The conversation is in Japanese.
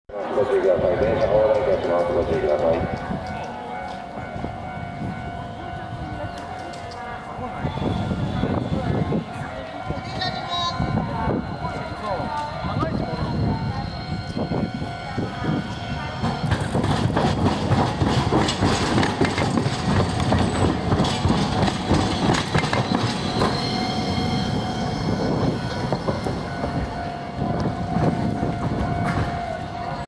ご注意ください。電車放題いたします。ご注意ください。 長い時間